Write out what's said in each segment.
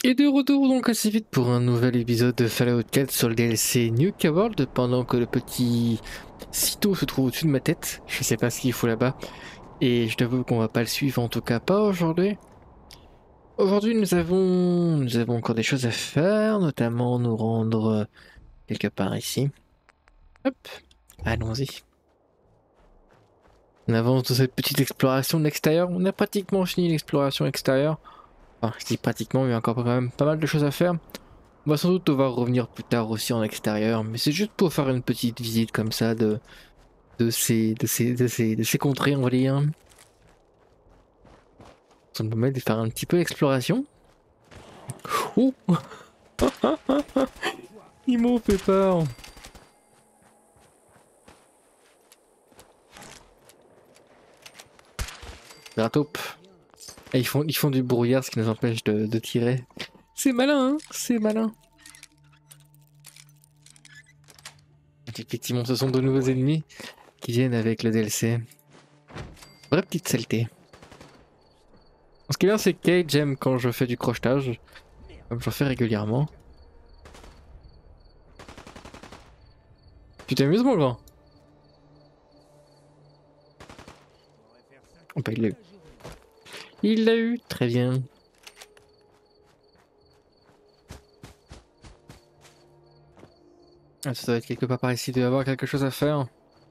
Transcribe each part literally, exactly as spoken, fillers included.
Et de retour donc assez vite pour un nouvel épisode de Fallout quatre sur le D L C Nuka World pendant que le petit Cito se trouve au-dessus de ma tête. Je sais pas ce qu'il faut là-bas. Et je t'avoue qu'on va pas le suivre, en tout cas pas aujourd'hui. Aujourd'hui nous avons nous avons encore des choses à faire, notamment nous rendre quelque part ici. Hop, allons-y. On avance dans cette petite exploration de l'extérieur. On a pratiquement fini l'exploration extérieure. Enfin, je dis pratiquement, mais il y a encore quand même pas mal de choses à faire. On va sans doute devoir revenir plus tard aussi en extérieur, mais c'est juste pour faire une petite visite comme ça de, de, ces, de, ces, de, ces, de ces contrées, on va dire. Ça me permet de faire un petit peu d'exploration. Oh ils m'ont fait peur. Grataupe. Et ils font, ils font du brouillard, ce qui nous empêche de, de tirer. C'est malin, hein, c'est malin. Effectivement, ce sont de nouveaux ennemis qui viennent avec le D L C. Vraie petite saleté. Ce qui est bien, c'est que Kate, j'aime quand je fais du crochetage, comme j'en fais régulièrement. Tu t'amuses, mon grand? Oh bah, il l'a eu. Il l'a eu, très bien. Ah, ça doit être quelque part par ici, il doit y avoir quelque chose à faire.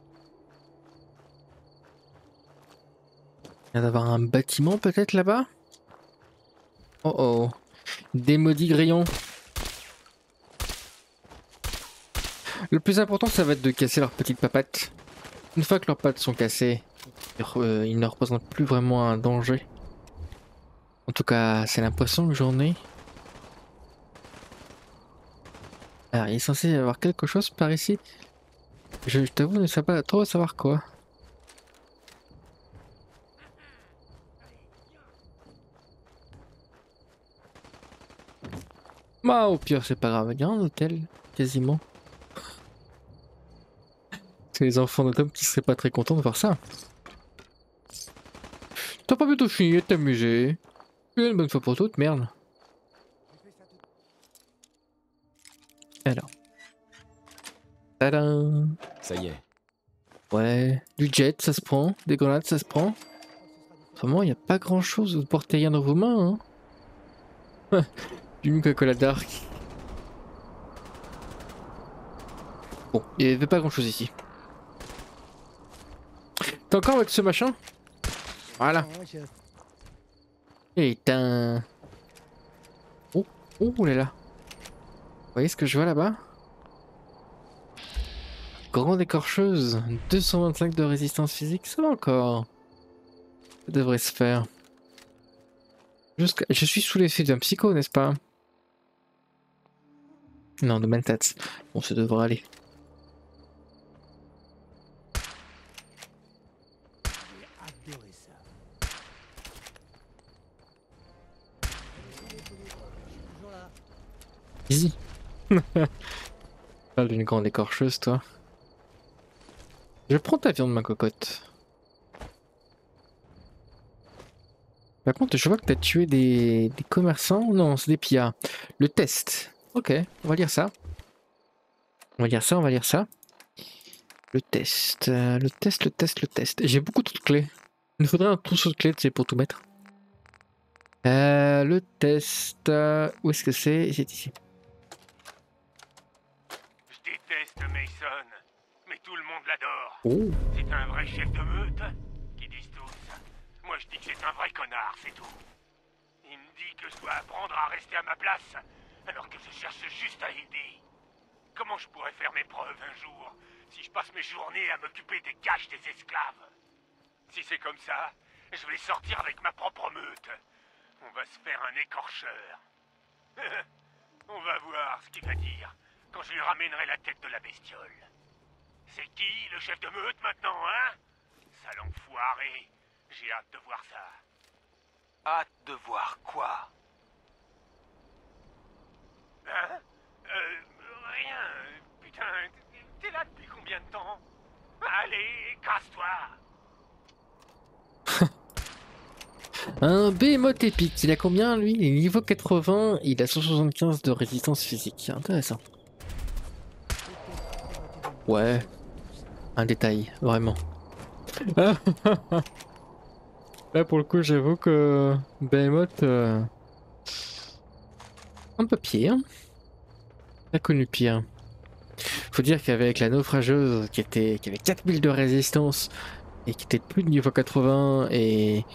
Il y a d'avoir un bâtiment peut-être là-bas? Oh oh. Des maudits grillons. Le plus important, ça va être de casser leurs petites papates. Une fois que leurs pattes sont cassées, euh, ils ne représentent plus vraiment un danger. En tout cas, c'est l'impression que j'en ai. Alors, il est censé y avoir quelque chose par ici. Je, je t'avoue ne sais pas trop savoir quoi. Bah, au pire, c'est pas grave. Il y a un hôtel, quasiment. C'est les enfants de Tom qui seraient pas très contents de voir ça. T'as pas plutôt fini de t'amuser? Une bonne fois pour toutes, merde. Alors. Tadam. Ça y est. Ouais. Du jet, ça se prend. Des grenades, ça se prend. Autrement, il n'y a pas grand chose. Vous portez rien dans vos mains, hein. Du Coca-Cola Dark. Bon, il n'y avait pas grand chose ici. T'es encore avec ce machin? Voilà. Putain. Oh, oh là là. Vous voyez ce que je vois là-bas? Grande écorcheuse. deux cent vingt-cinq de résistance physique, ça va encore. Ça devrait se faire. Jusqu'à... Je suis sous l'effet d'un psycho, n'est-ce pas? Non, de mentats. Bon, ça devrait aller. Easy. Parle d'une grande écorcheuse, toi. Je prends ta viande, ma cocotte. Par contre, je vois que t'as tué des... des commerçants. Non, c'est des pillards. Le test. Ok, on va lire ça. On va lire ça, on va lire ça. Le test. euh, le test, le test, le test. J'ai beaucoup de clés. Il me faudrait un trousseau de clés, tu sais, pour tout mettre. Euh, le test. euh, où est-ce que c'est? C'est ici. Je déteste Mason, mais tout le monde l'adore. Oh. C'est un vrai chef de meute, qu'ils disent tous. Moi je dis que c'est un vrai connard, c'est tout. Il me dit que je dois apprendre à rester à ma place, alors que je cherche juste à aider. Comment je pourrais faire mes preuves un jour, si je passe mes journées à m'occuper des caches des esclaves? Si c'est comme ça, je vais sortir avec ma propre meute. On va se faire un écorcheur. On va voir ce qu'il va dire quand je lui ramènerai la tête de la bestiole. C'est qui, le chef de meute, maintenant, hein? Sale enfoiré. J'ai hâte de voir ça. Hâte de voir quoi? Hein? Euh... Rien. Putain, t'es là depuis combien de temps? Allez, casse-toi. Un Behemoth épique, il a combien lui? Il est niveau quatre-vingts, il a cent soixante-quinze de résistance physique. Intéressant. Ouais, un détail, vraiment. Là pour le coup j'avoue que Behemoth... Euh... un peu pire. Pas connu pire. Faut dire qu'avec la naufrageuse qui, était... qui avait quatre mille de résistance et qui était plus de niveau quatre-vingts et...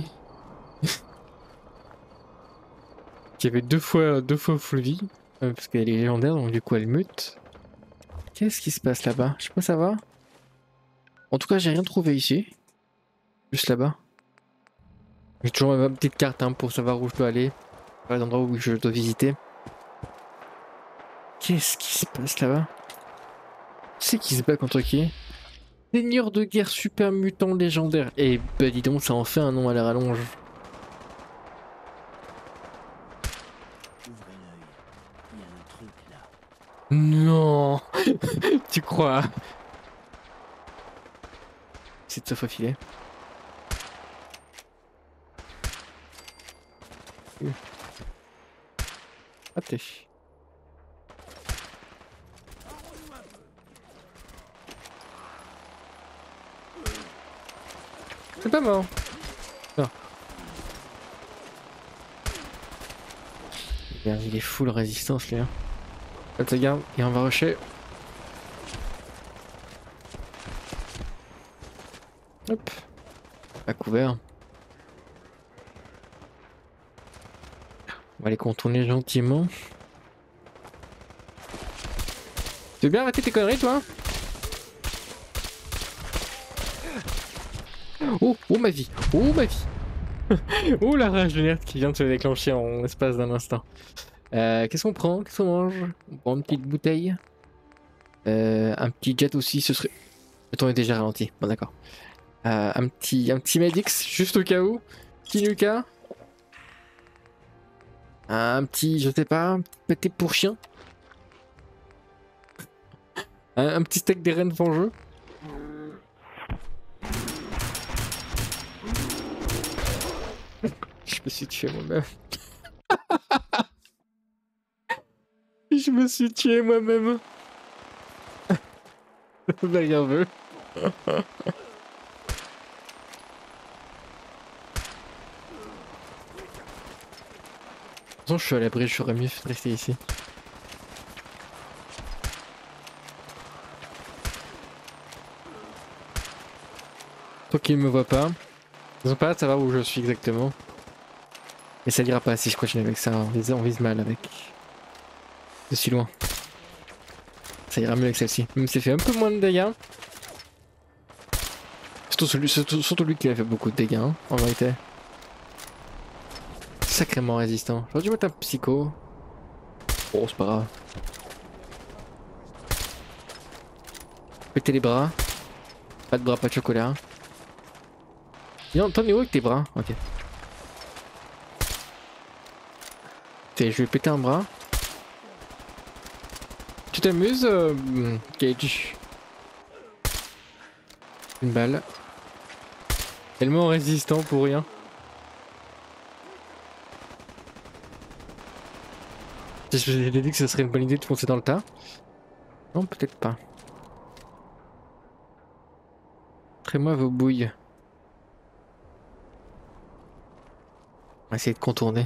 qui avait deux fois, deux fois full vie, euh, parce qu'elle est légendaire donc du coup elle mute. Qu'est-ce qui se passe là-bas? Je peux savoir. En tout cas j'ai rien trouvé ici. Juste là-bas. J'ai toujours ma petite carte hein, pour savoir où je dois aller. Les endroits où je dois visiter. Qu'est-ce qui se passe là-bas? C'est qui se bat contre qui? Seigneur de guerre super mutant légendaire. Et bah dis donc ça en fait un nom à la rallonge. Non. Tu crois? C'est de se faufiler. Raté. C'est pas mort. Non. Merde, il est full résistance lui. Hein. Là, te garde et on va rusher. Hop. Pas couvert. On va les contourner gentiment. Tu veux bien arrêter tes conneries toi? Oh, oh ma vie, oh ma vie. Oh la rage de nerf qui vient de se déclencher en l'espace d'un instant. Euh, Qu'est-ce qu'on prend? Qu'est-ce qu'on mange? On prend une petite bouteille. Euh, un petit jet aussi, ce serait... Le temps est déjà ralenti, bon d'accord. Euh, un petit un petit Medix, juste au cas où. Petit Nuka. Un petit, je sais pas, un petit pâté pour chien. Un, un petit steak des rennes vengeux. Je me suis tué moi-même. Je me suis tué moi-même. Nerveux. Je suis à l'abri, j'aurais mieux fait de rester ici. Toi qui ne me vois pas. Ils ont pas hâte de savoir où je suis exactement. Mais ça ira pas si je continue avec ça, on vise, on vise mal avec. De si loin. Ça ira mieux avec celle-ci. Même si ça fait un peu moins de dégâts. Surtout, celui, surtout, surtout lui qui a fait beaucoup de dégâts, hein, en vérité. Sacrément résistant. J'aurais dû mettre un psycho. Bon, c'est pas grave. Péter les bras. Pas de bras, pas de chocolat. Non, t'en es où avec tes bras? Ok. Je vais péter un bras. Tu t'amuses, euh, Cage? Une balle. Tellement résistant pour rien. Je vous ai dit que ce serait une bonne idée de foncer dans le tas. Non, peut-être pas. Montrez-moi vos bouilles. On va essayer de contourner.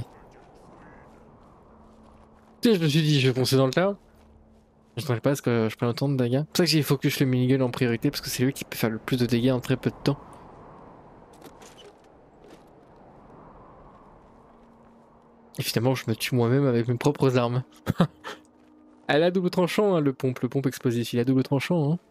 Je me suis dit, je vais foncer dans le tas. Je ne sais pas parce que je prends autant de dégâts. C'est pour ça que j'ai focus le minigun en priorité parce que c'est lui qui peut faire le plus de dégâts en très peu de temps. Et finalement, je me tue moi-même avec mes propres armes. Elle a double tranchant, hein, le pompe, le pompe explosif, il a double tranchant. Hein.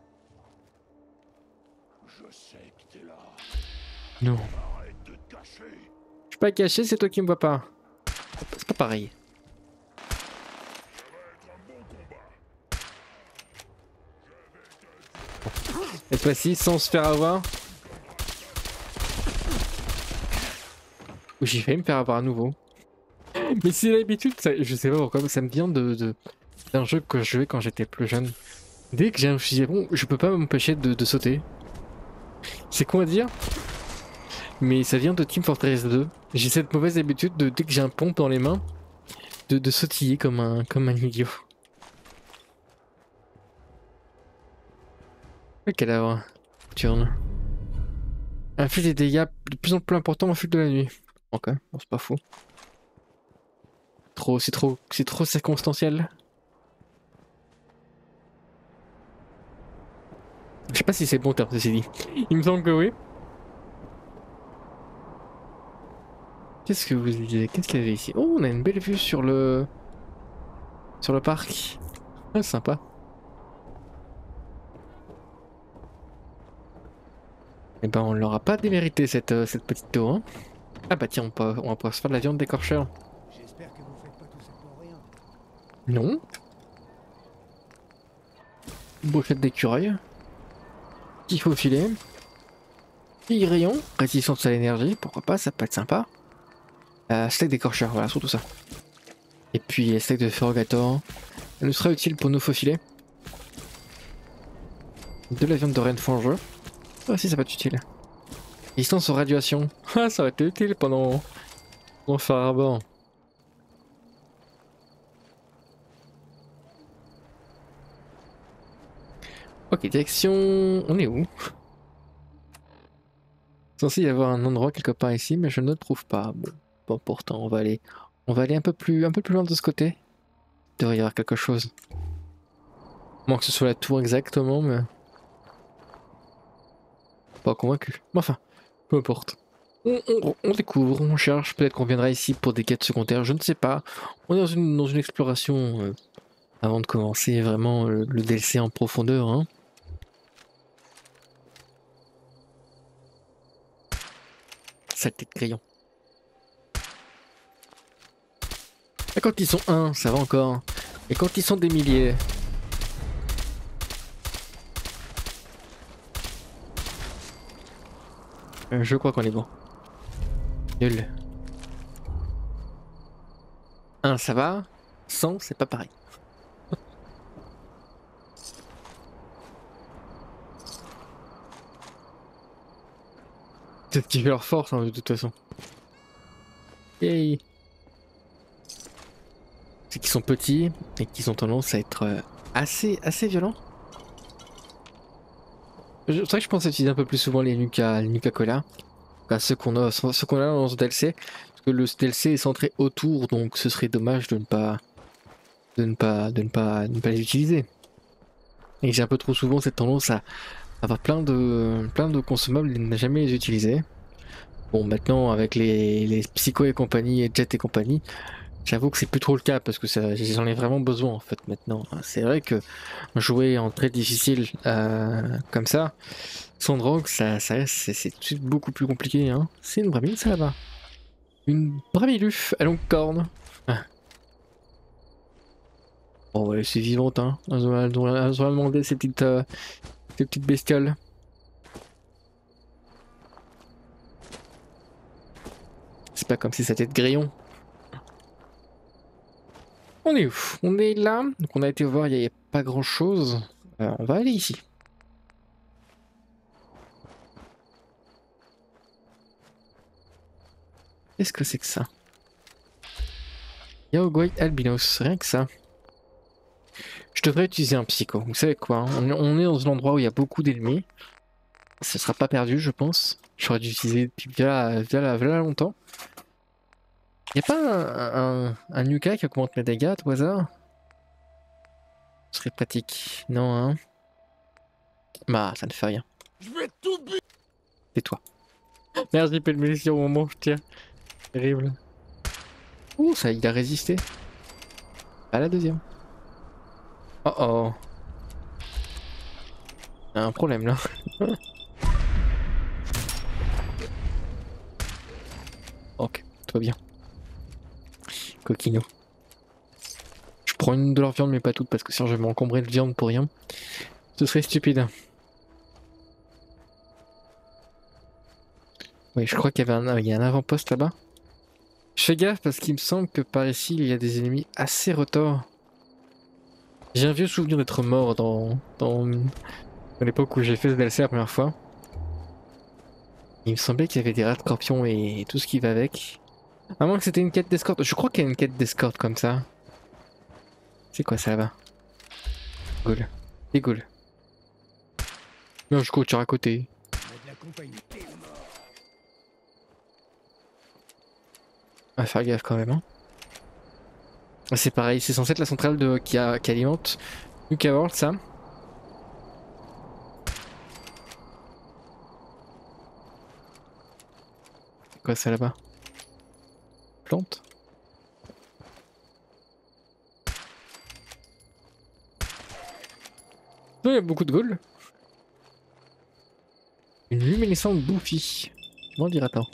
Je sais que t'es là. Non. Arrête de te cacher. Je suis pas caché, c'est toi qui me vois pas. C'est pas pareil. Cette fois-ci, sans se faire avoir. J'ai failli me faire avoir à nouveau. Mais c'est l'habitude, je sais pas pourquoi, ça me vient de, de d'un jeu que je jouais quand j'étais plus jeune. Dès que j'ai un fusil à pompe, je peux pas m'empêcher de, de sauter. C'est quoi à dire? mais ça vient de Team Fortress deux. J'ai cette mauvaise habitude de, dès que j'ai un pompe dans les mains, de, de sautiller comme un, comme un idiot. Le cadavre. Turne. Inflige des dégâts de plus en plus importants au fil de la nuit. Ok, bon, c'est pas fou. Trop, c'est trop, c'est trop circonstanciel. Je sais pas si c'est bon terme, ceci dit. Il me semble que oui. Qu'est-ce que vous disiez? Qu'est-ce qu'il y avait ici? Oh, on a une belle vue sur le... sur le parc. Ah, sympa. Eh ben, on l'aura pas démérité cette, euh, cette petite tour. Hein. Ah bah tiens, on, peut, on va pouvoir se faire de la viande d'écorcheur. J'espère que vous faites pas tout ça pour rien. Non. Brochette d'écureuil. Petit faux filet. Petit rayon. Résistance à l'énergie, pourquoi pas, ça peut être sympa. Euh, steak d'écorcheur, voilà, surtout ça. Et puis steak de ferrogator. Elle nous sera utile pour nos faux filets. De la viande de reine fangeux. Ah si, ça peut être utile. Résistance aux radiations. Ah, ça aurait été utile pendant... pendant Far Harbor. Ok, direction... On est où? Censé y avoir un endroit quelque part ici, mais je ne le trouve pas. Bon, bon pourtant, on va aller... On va aller un peu plus, un peu plus loin de ce côté. Il devrait y avoir quelque chose. Moins que ce soit la tour exactement, mais... Pas convaincu. Mais enfin, peu importe. On, on, on découvre, on cherche, peut-être qu'on viendra ici pour des quêtes secondaires, je ne sais pas. On est dans une, dans une exploration euh, avant de commencer vraiment le, le D L C en profondeur. Hein. Saleté de crayon. Et quand ils sont un, ça va encore. Et quand ils sont des milliers... Euh, je crois qu'on est bon. Nul. un, ça va. cent, c'est pas pareil. Peut-être qu'ils fait leur force hein, de toute façon. Yay. C'est qu'ils sont petits et qu'ils ont tendance à être euh, assez, assez violents. C'est vrai que je pense utiliser un peu plus souvent les Nuka, les Nuka Cola. Enfin, ceux qu'on a, ceux qu'on a dans ce D L C. Parce que le D L C est centré autour, donc ce serait dommage de ne pas, de ne pas, de ne pas, de ne pas les utiliser. Et j'ai un peu trop souvent cette tendance à avoir plein de, plein de consommables et ne jamais les utiliser. Bon, maintenant avec les, les Psycho et compagnie et Jet et compagnie, j'avoue que c'est plus trop le cas parce que ça, j'en ai vraiment besoin en fait maintenant. C'est vrai que jouer en très difficile euh, comme ça, sans drogue, ça, ça c'est, c'est tout de suite beaucoup plus compliqué. Hein. C'est une bramine ça là-bas. Une bramiluf à longue corne. Ah. Bon ouais, c'est vivante hein. Elles ont, elles ont, elles ont demandé ces petites, euh, ces petites bestioles. C'est pas comme si c'était de grillon. On est où? On est là. Donc on a été voir, il n'y a pas grand chose. Euh, on va aller ici. Qu'est-ce que c'est que ça? Yaogoi albinos, rien que ça. Je devrais utiliser un psycho. Vous savez quoi? Hein, on, on est dans un endroit où il y a beaucoup d'ennemis. Ça sera pas perdu, je pense. J'aurais dû utiliser depuis bien, bien, bien longtemps. Y'a pas un, un, un Nuka qui augmente mes dégâts au hasard? Ce serait pratique. Non, hein? Bah, ça ne fait rien. Je vais tout buter. Tais-toi. Merde, j'ai pas de munitions au moment où je tire. Terrible. Ouh, ça, il a résisté. À la deuxième. Oh oh. Il y a un problème là. Ok, tout va bien. Coquino. Je prends une de leur viande mais pas toute parce que sinon je vais m'encombrer de viande pour rien. Ce serait stupide. Oui, je crois qu'il y avait un, il y a un avant-poste là-bas. Je fais gaffe parce qu'il me semble que par ici il y a des ennemis assez retors. J'ai un vieux souvenir d'être mort dans, dans, dans l'époque où j'ai fait ce D L C la première fois. Il me semblait qu'il y avait des rats de scorpions et tout ce qui va avec. À moins que c'était une quête d'escorte. Je crois qu'il y a une quête d'escorte comme ça. C'est quoi ça là-bas? Ghoul. Des ghouls. Non, je cours à côté. On a de la compagnie. On va faire gaffe quand même. Hein. C'est pareil, c'est censé être la centrale de, qui, a, qui alimente Nuka World, ça. C'est quoi ça là-bas? Plante? Non, il y a beaucoup de ghouls. Une luminescente bouffie. Comment dira-t-on?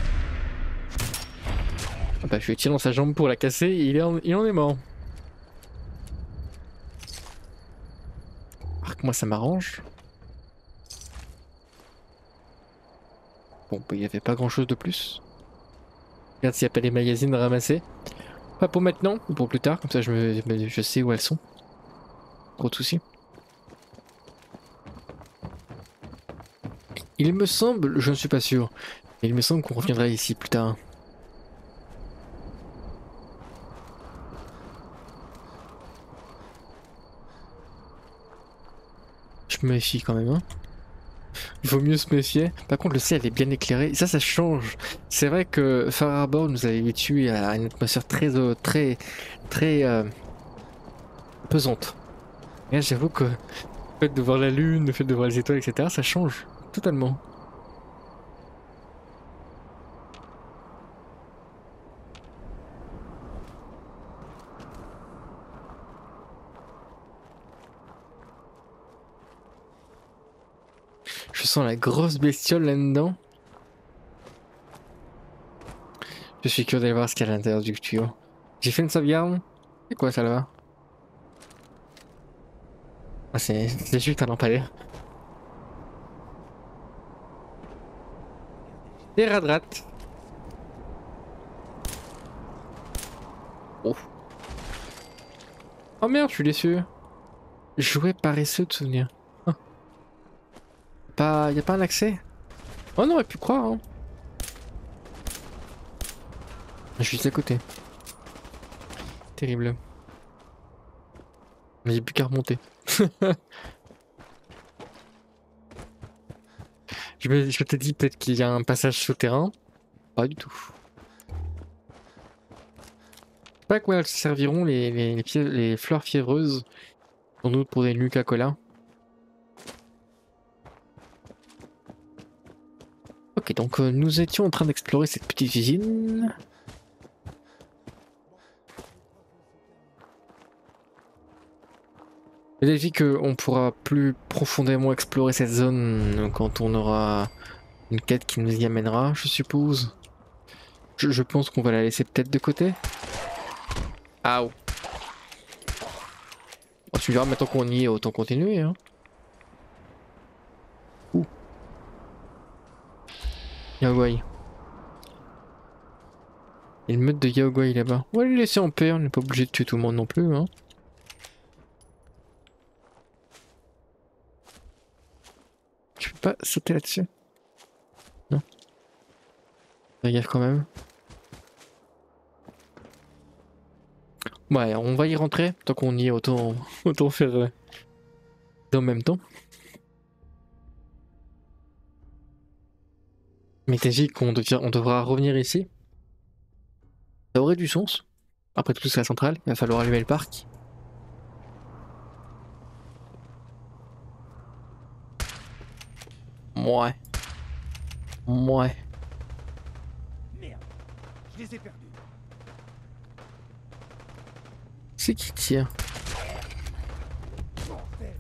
Ah bah, je vais tirer dans sa jambe pour la casser et il, est en, il en est mort. Alors que moi ça m'arrange. Bon, bah, il n'y avait pas grand chose de plus. Regarde s'il n'y a pas les magazines à ramasser. Pas pour maintenant, ou pour plus tard, comme ça je, me, je sais où elles sont. Trop de soucis. Il me semble, je ne suis pas sûr, mais il me semble qu'on reviendra ici plus tard. Je me méfie quand même, hein. Il vaut mieux se méfier. Par contre, le ciel est bien éclairé. Et ça, ça change. C'est vrai que Far Harbor nous avait habitués à une atmosphère très, euh, très, très euh, pesante. Et là, j'avoue que le fait de voir la lune, le fait de voir les étoiles, et cetera, ça change totalement. Je sens la grosse bestiole là-dedans. Je suis curieux d'aller voir ce qu'il y a à l'intérieur du tuyau. J'ai fait une sauvegarde. C'est quoi ça là-bas? Ah, c'est juste un lampadaire. Des radrates. Oh. Oh merde, je suis déçu. Jouet paresseux de souvenir. Ah. Pas... Y a pas un accès? Oh non, on aurait pu croire. Hein. Je suis juste à côté. Terrible. J'ai plus qu'à remonter. je me, je m'étais dit peut-être qu'il y a un passage souterrain. Pas du tout. Pas à quoi elles serviront les, les, les, pieds, les fleurs fiévreuses. Sans doute pour des Nuka-Cola. Ok, donc euh, nous étions en train d'explorer cette petite usine. J'ai dit qu'on pourra plus profondément explorer cette zone quand on aura une quête qui nous y amènera, je suppose. Je, je pense qu'on va la laisser peut-être de côté. Ah oh. Oh, tu verras, maintenant qu'on y est, autant continuer. Hein. Ouh. Yaogwai. Il y a une meute de Yaogwai là-bas. On va les laisser en paix, on n'est pas obligé de tuer tout le monde non plus. Hein. Je peux pas sauter là-dessus. Non. Fais gaffe quand même. Ouais, on va y rentrer. Tant qu'on y est, autant, autant faire euh, en même temps. Mais t'as dit qu'on devient, on devra revenir ici. Ça aurait du sens. Après tout, c'est la centrale. Il va falloir allumer le parc. Ouais. Ouais. Merde, je les ai perdus. C'est qui tire? Bordel.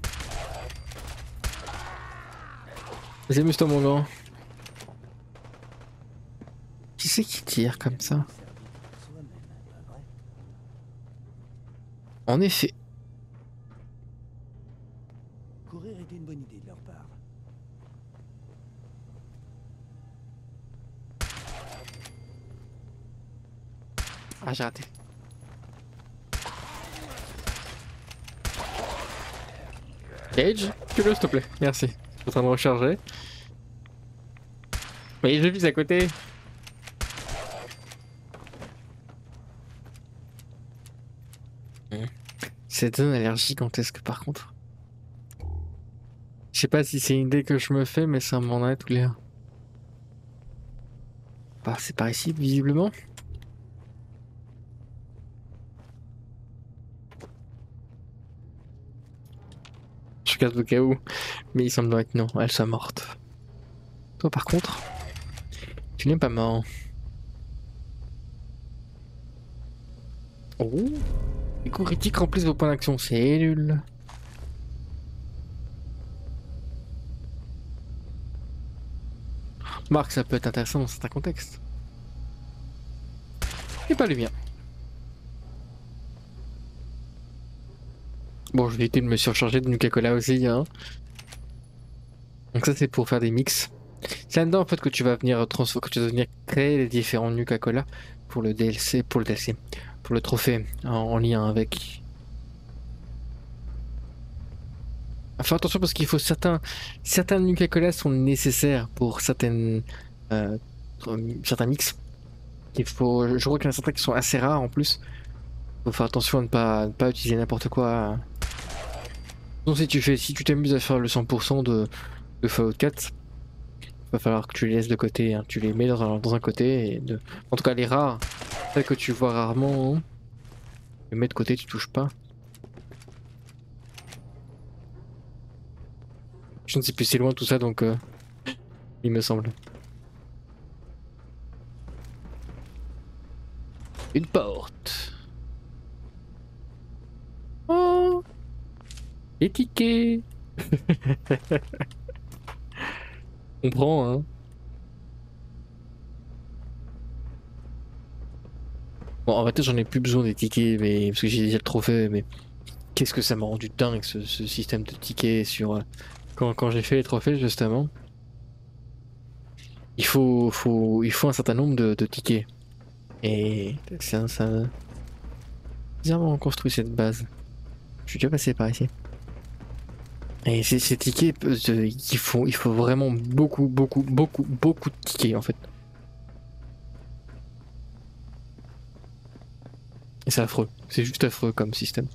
Vas-y, amuse-toi mon grand. Qui c'est qui tire comme ça? En effet. Courir était une bonne idée de leur part. Ah, j'ai raté. Cage, tu le s'il te plaît. Merci. Je suis en train de recharger. Mais je vis à côté. Cette zone a l'air gigantesque par contre. Je sais pas si c'est une idée que je me fais, mais ça m'en a tout l'air. Bah, c'est par ici, visiblement. Je regarde au cas où, mais il semblerait que non, elle soit morte. Toi par contre, tu n'es pas mort. Oh, les coups critiques remplissent vos points d'action, c'est nul. Marc, ça peut être intéressant dans certains contextes. Et pas le mien. Bon, je vais éviter de me surcharger de Nuka-Cola aussi, hein. Donc ça, c'est pour faire des mix. C'est là-dedans, en fait, que tu vas venir transformer, que tu vas venir créer les différents Nuka-Cola pour le D L C, pour le D L C, pour le trophée en, en lien avec. Faire attention parce qu'il faut certains, certains Nuka-Cola sont nécessaires pour certaines, euh, certains mix. Il faut, je crois qu'il y en a certains qui sont assez rares en plus. Il faut faire attention à ne pas, à ne pas utiliser n'importe quoi. Donc si tu fais, si tu t'amuses à faire le cent pour cent de, de Fallout quatre, il va falloir que tu les laisses de côté. Hein. Tu les mets dans un, dans un côté. Et de, en tout cas les rares, celles que tu vois rarement, hein, tu les mets de côté, tu touches pas. Je ne sais plus, c'est loin tout ça, donc euh, il me semble. Une porte. Oh, les tickets. On prend, hein. Bon, en fait, j'en ai plus besoin des tickets, mais parce que j'ai déjà le trophée, mais qu'est-ce que ça m'a rendu dingue ce, ce système de tickets sur. Euh, Quand, quand j'ai fait les trophées justement, il faut, faut, il faut un certain nombre de, de tickets. Et c'est un, ça... bizarrement construit cette base. Je suis déjà passé par ici. Et ces, ces tickets, euh, il faut, il faut vraiment beaucoup, beaucoup, beaucoup, beaucoup de tickets en fait. Et c'est affreux. C'est juste affreux comme système.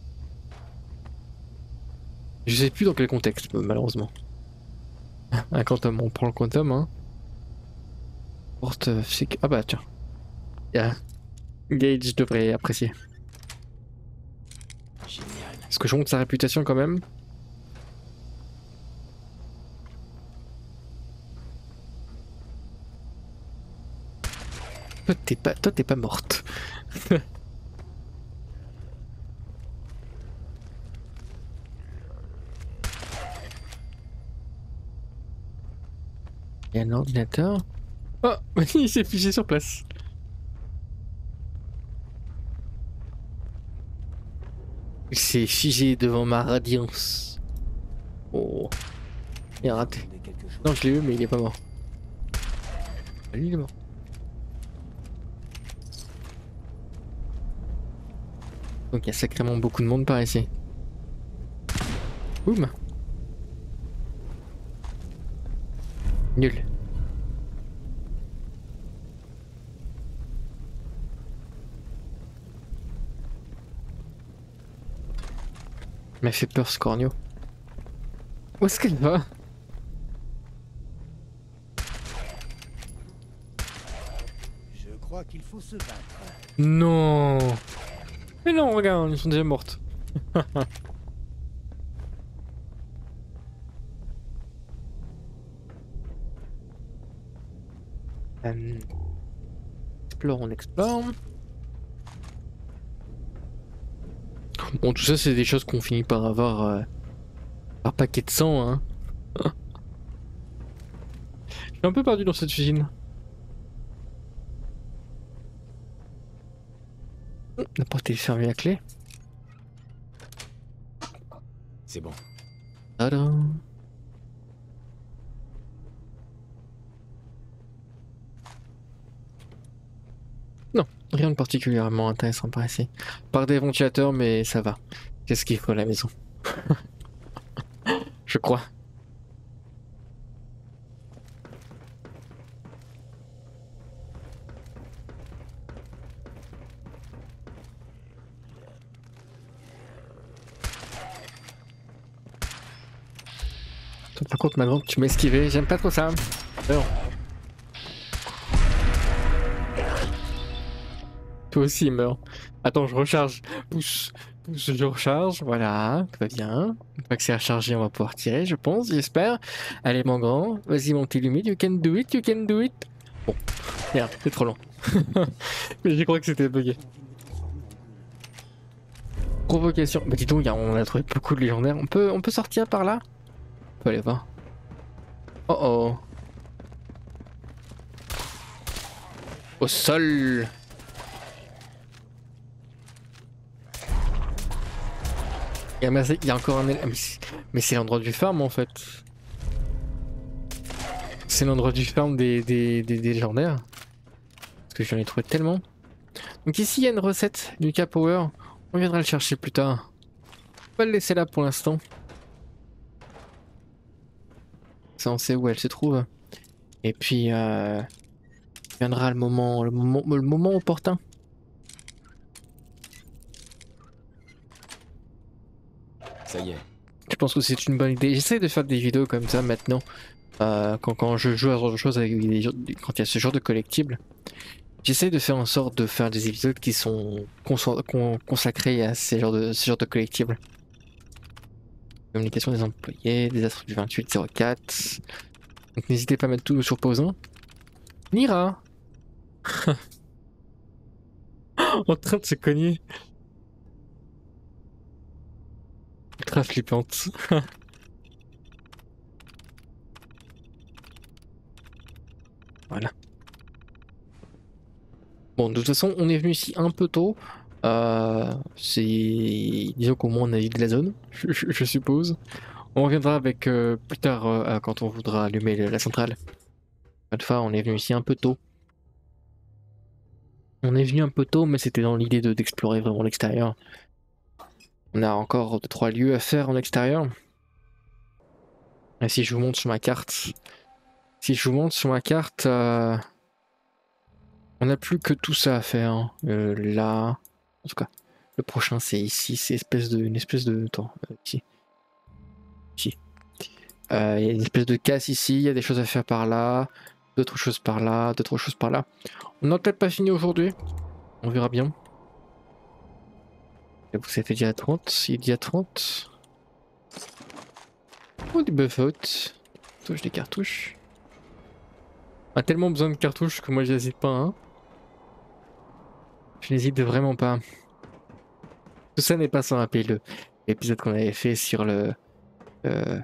Je sais plus dans quel contexte, malheureusement. Un quantum, on prend le quantum, hein. Porte, c'est que... Ah bah tiens. Yeah. Gage devrait apprécier. Génial. Est-ce que je monte sa réputation quand même? Toi t'es pas, toi t'es pas morte. Il y a un ordinateur. Oh, il s'est figé sur place. Il s'est figé devant ma radiance. Oh. Il a raté. Non, je l'ai eu, mais il est pas mort. Lui, il est mort. Donc il y a sacrément beaucoup de monde par ici. Boum. Nul. Il m'a fait peur ce corneau. Où est-ce qu'elle va? Je crois qu'il faut se battre. Non. Mais non, regarde, ils sont déjà mortes. euh... Explore, on explore. Bon, tout ça, c'est des choses qu'on finit par avoir euh, par paquet de sang, hein. Je suis un peu perdu dans cette usine. La porte est fermée à clé. C'est bon. Tadam. Non, rien de particulièrement intéressant par ici. Par des ventilateurs, mais ça va. Qu'est-ce qu'il faut à la maison? Je crois. Toi, par contre, maintenant, tu m'as esquivé. J'aime pas trop ça. Alors. Toi aussi, meurs. Attends, je recharge. Pousse. Pousse, je recharge. Voilà, tout va bien. Une fois que c'est rechargé, on va pouvoir tirer, je pense, j'espère. Allez, mon grand. Vas-y, mon petit Lumide. You can do it, you can do it. Bon. Merde, c'est trop long. Mais je crois que c'était bugué. Provocation. Bah dis donc, y a- on a trouvé beaucoup de légendaires. On peut, on peut sortir par là? On peut aller voir. Oh oh. Au sol. Il y a, il y a encore un... Mais c'est l'endroit du farm en fait. C'est l'endroit du farm des, des, des, des légendaires. Parce que j'en ai trouvé tellement. Donc ici il y a une recette du Nuka Power. On viendra le chercher plus tard. On va le laisser là pour l'instant. Ça on sait où elle se trouve. Et puis euh, viendra le moment, le moment, le moment opportun. Ça y est. Je pense que c'est une bonne idée. J'essaie de faire des vidéos comme ça maintenant. Euh, quand, quand je joue à ce genre de choses avec des, quand il y a ce genre de collectibles. J'essaie de faire en sorte de faire des épisodes qui sont cons consacrés à ces genres de, ce genre de collectibles. Communication des employés, désastre du vingt-huit zéro quatre. Donc n'hésitez pas à mettre tout sur pause. Hein. Nira en train de se cogner. Ultra flippante. Voilà. Bon, de toute façon, on est venu ici un peu tôt. Euh, c'est... Disons qu'au moins on a vu de la zone, je, je, je suppose. On reviendra avec euh, plus tard euh, quand on voudra allumer la centrale. Cette fois, on est venu ici un peu tôt. On est venu un peu tôt, mais c'était dans l'idée de d'explorer vraiment l'extérieur. On a encore deux trois lieux à faire en extérieur. Et si je vous montre sur ma carte... Si je vous montre sur ma carte... Euh... On n'a plus que tout ça à faire. Euh, là, en tout cas, le prochain c'est ici, c'est espèce de, une espèce de temps euh, ici. Ici. Euh, il y a une espèce de casse ici. Il y a des choses à faire par là, d'autres choses par là, d'autres choses par là. On n'a peut-être pas fini aujourd'hui. On verra bien. Et vous avez fait déjà trente. Il y a trente. Oh du buff out. Touche des cartouches. On a tellement besoin de cartouches que moi j'hésite pas. Hein. Je n'hésite vraiment pas. Tout ça n'est pas sans rappeler l'épisode qu'on avait fait sur le... Euh...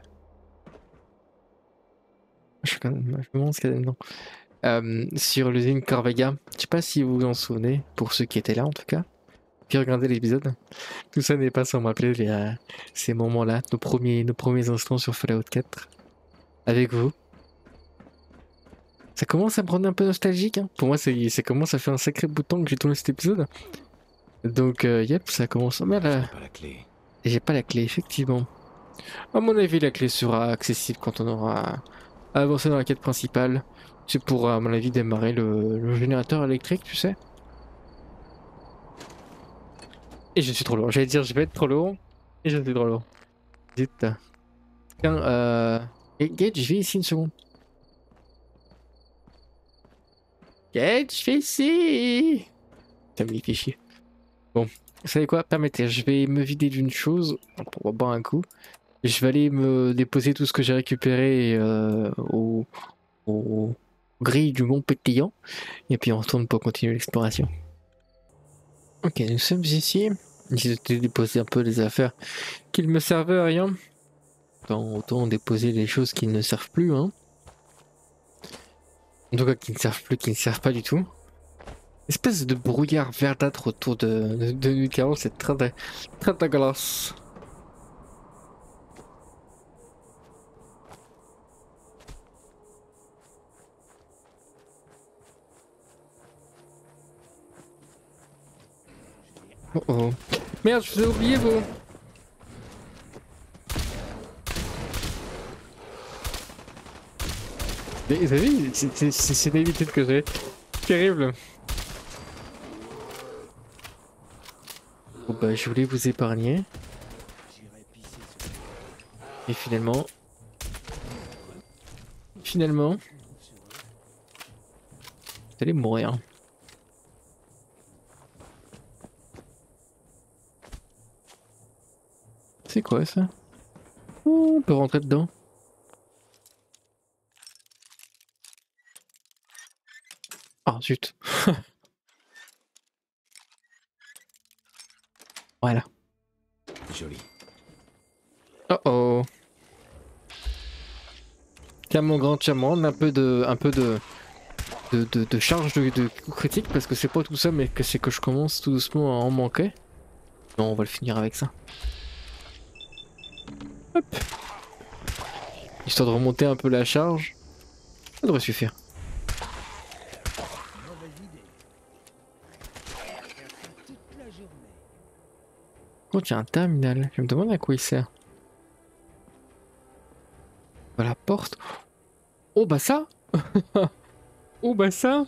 Je, je me demande ce qu'il y a dedans. Euh, sur l'usine Corvega. Je sais pas si vous vous en souvenez, pour ceux qui étaient là en tout cas. Puis regardez l'épisode. Tout ça n'est pas sans rappeler les, euh, ces moments-là, nos premiers, nos premiers instants sur Fallout quatre. Avec vous. Ça commence à me rendre un peu nostalgique. Hein. Pour moi, ça commence à faire un sacré bout de temps que j'ai tourné cet épisode. Donc, euh, yep, ça commence. Mais là, j'ai pas la clé, effectivement. À mon avis, la clé sera accessible quand on aura avancé dans la quête principale. C'est pour, à mon avis, démarrer le, le générateur électrique, tu sais. Et je suis trop lourd. J'allais dire, je vais être trop lourd. Et je suis trop lourd. Zut. Tiens, euh... Gage, je vais ici une seconde. Gage, je vais ici. Ça me fait chier. Bon, vous savez quoi? Permettez, je vais me vider d'une chose pour boire un coup. Je vais aller me déposer tout ce que j'ai récupéré euh, au, au grille du mont pétillant. Et puis on retourne pour continuer l'exploration. Ok, nous sommes ici. J'ai déposé un peu les affaires qui ne me servaient à rien. Autant, autant déposer les choses qui ne servent plus, hein. En tout cas, qui ne servent plus, qui ne servent pas du tout. Espèce de brouillard verdâtre autour de, de, de Nuka, c'est très, très, très dégueulasse. Oh oh. Merde, je vous ai oublié, vous. Vous avez vu, c'est l'habitude que j'ai. Terrible. Bon bah je voulais vous épargner. Et finalement... finalement. J'allais mourir. C'est quoi ça? Oh, on peut rentrer dedans. Ah zut. Voilà. Joli. Oh oh. Tiens mon grand Chamon, un peu de, un peu de, de, de, de charge de, de coup critique parce que c'est pas tout ça, mais que c'est que je commence tout doucement à en manquer. Non, on va le finir avec ça. Hop. Histoire de remonter un peu la charge, ça devrait suffire. Mauvaise idée. Faire ça toute la journée. Oh tiens, un terminal, je me demande à quoi il sert. Bah, la porte. Oh bah ça. Oh bah ça.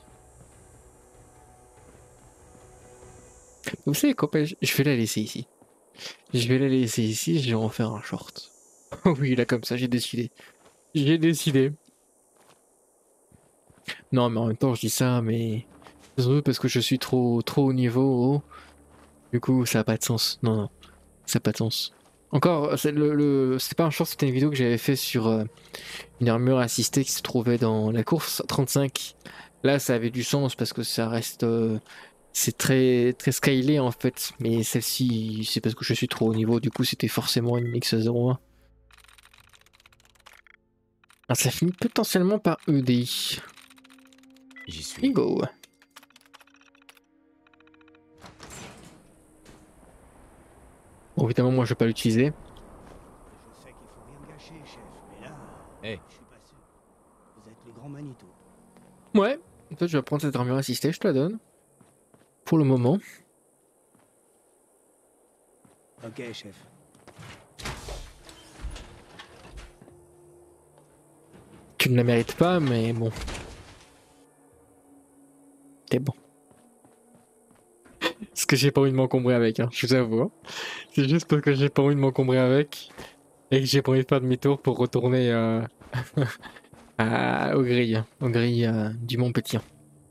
Vous savez quoi, je je vais la laisser ici. Je vais la laisser ici, je vais en faire un short. Oui, là comme ça, j'ai décidé. J'ai décidé. Non, mais en même temps, je dis ça, mais c'est surtout parce que je suis trop, trop au niveau. Oh. Du coup, ça n'a pas de sens. Non, non, ça n'a pas de sens. Encore, c'est le, le... c'est pas un short, c'était une vidéo que j'avais fait sur euh, une armure assistée qui se trouvait dans la course trente-cinq. Là, ça avait du sens parce que ça reste, euh, c'est très, très scalé en fait. Mais celle-ci, c'est parce que je suis trop au niveau. Du coup, c'était forcément une X zéro un. Ah, ça finit potentiellement par E D I. J'y suis. Bingo. Bon, évidemment, moi, je vais pas l'utiliser. Je sais qu'il faut rien gâcher, chef, mais là, Eh. je suis pas sûr. Vous êtes les grands Manitou. Ouais. Toi, je vais prendre cette armure assistée, je te la donne. Pour le moment. Ok, chef. Tu ne la mérites pas, mais bon. T'es bon. Parce que j'ai pas envie de m'encombrer avec, hein, je vous avoue. Hein. C'est juste parce que j'ai pas envie de m'encombrer avec. Et que j'ai pas envie de faire demi-tour pour retourner euh, à, aux grilles. Aux grilles euh, du Mont Pétillant.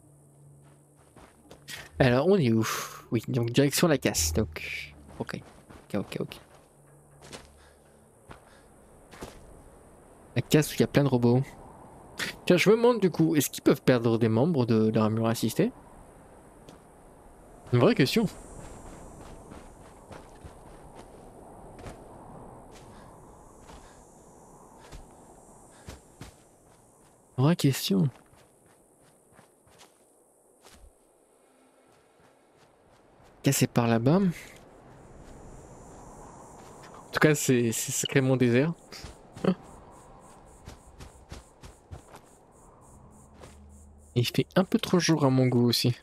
Alors, on est où? Oui, donc direction la casse. Donc, ok. Ok, ok, ok. La casse où il y a plein de robots. Tiens, je me demande du coup, est-ce qu'ils peuvent perdre des membres de l'armure assistée? Une vraie question. Vraie question. Cassé par là-bas. En tout cas, c'est sacrément désert. Et il fait un peu trop jour à mon goût aussi.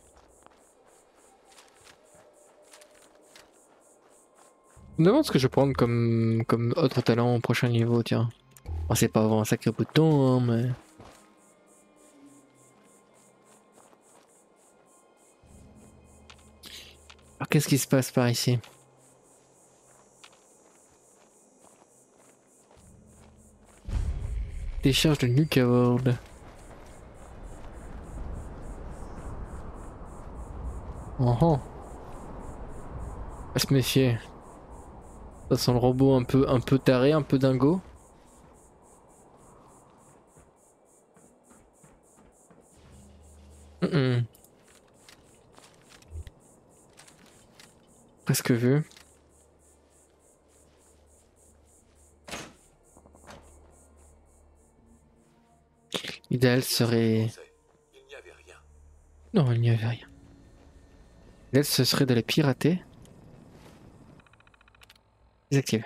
Je me demande ce que je vais prendre comme, comme autre talent au prochain niveau, tiens. Bon, c'est pas avant un sacré bout de temps, hein, mais... Alors qu'est-ce qui se passe par ici? Décharge de Nuka World. Oh oh. Faut se méfier. Ça sent le robot un peu, un peu taré, un peu dingo. Mm -mm. Presque vu. L'idéal serait... Il n'y avait rien. Non, il n'y avait rien. L'idéal ce serait de la pirater. Désactive.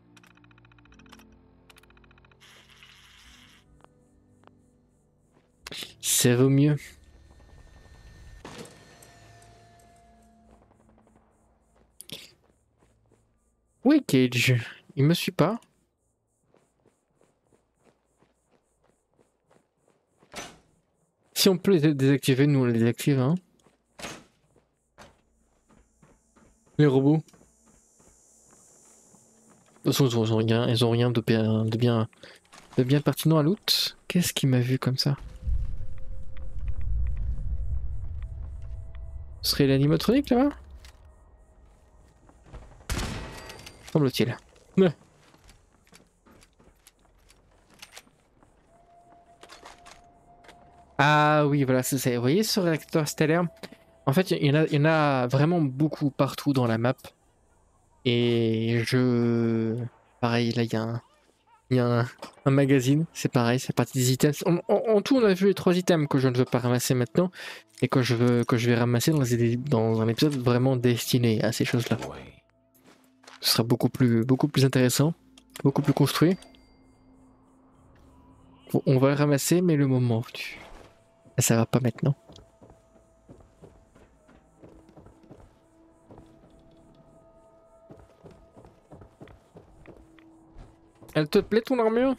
Ça vaut mieux. Oui, Cage. Il me suit pas. Si on peut les désactiver, nous on les désactive, hein. Les robots. De toute façon, ils ont rien, ils ont rien de bien, de bien, de bien pertinent à loot. Qu'est-ce qui m'a vu comme ça? Ce serait l'animatronique là-bas? Semble-t-il. Ouais. Ah oui, voilà, c'est ça. Vous voyez ce réacteur stellaire? En fait, il y, en a, il y en a vraiment beaucoup partout dans la map. Et je... Pareil, là, il y a un, il y a un, un magazine, c'est pareil, c'est parti des items. En, en- en tout, on a vu les trois items que je ne veux pas ramasser maintenant et que je, veux, que je vais ramasser dans, des- dans un épisode vraiment destiné à ces choses-là. Ouais. Ce sera beaucoup plus, beaucoup plus intéressant, beaucoup plus construit. Bon, on va le ramasser, mais le moment venu. Ça va pas maintenant. Elle te plaît ton armure?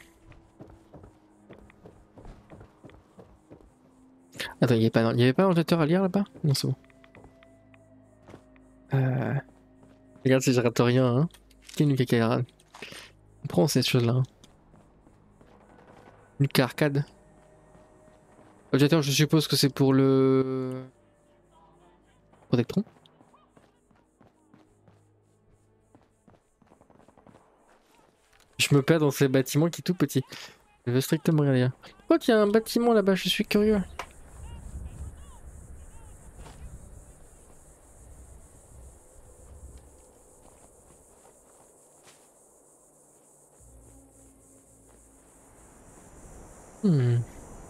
Attends, il n'y avait pas, il y avait pas un ordinateur à lire là-bas? Non, c'est bon. Euh... Regarde si je rate rien, hein. Quel Nuka Arcade. On prend cette chose-là. Hein. Nuka Arcade. Ordinateur, je suppose que c'est pour le... Protectron. Je me perds dans ces bâtiments qui est tout petit. Je veux strictement rien dire. Oh, il y a un bâtiment là-bas, je suis curieux. Hmm.